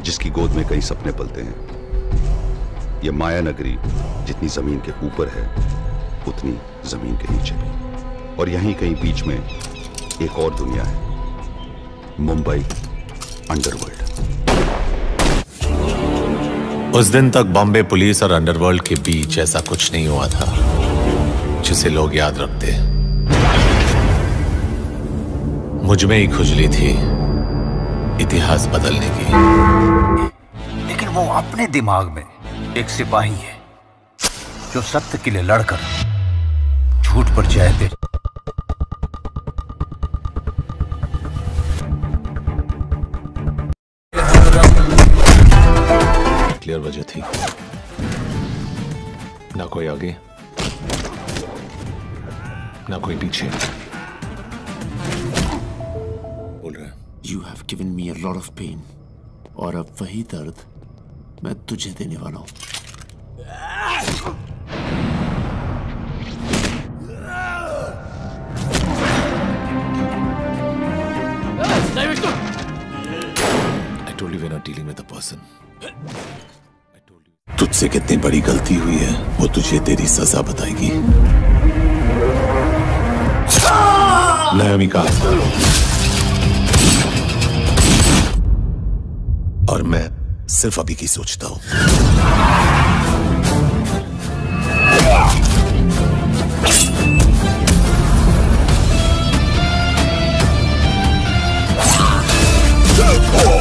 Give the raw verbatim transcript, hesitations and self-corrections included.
जिसकी गोद में कई सपने पलते हैं। यह माया नगरी जितनी जमीन के ऊपर है उतनी जमीन के नीचे भी, और यहीं कहीं बीच में एक और दुनिया है, मुंबई अंडरवर्ल्ड। उस दिन तक बॉम्बे पुलिस और अंडरवर्ल्ड के बीच ऐसा कुछ नहीं हुआ था जिसे लोग याद रखते। मुझ में ही खुजली थी इतिहास बदलने की। लेकिन वो अपने दिमाग में एक सिपाही है जो सत्य के लिए लड़कर झूठ पर जय दे। क्लियर वजह थी, ना कोई आगे ना कोई पीछे। बोल रहा है You have given me a lot of pain, और अब वही दर्द मैं तुझे देने वाला हूं। I told you we're not dealing with a person. तुझसे कितनी बड़ी गलती हुई है वो तुझे तेरी सजा बताएगी। नायोमी का और मैं सिर्फ अभी की सोचता हूं। Oh!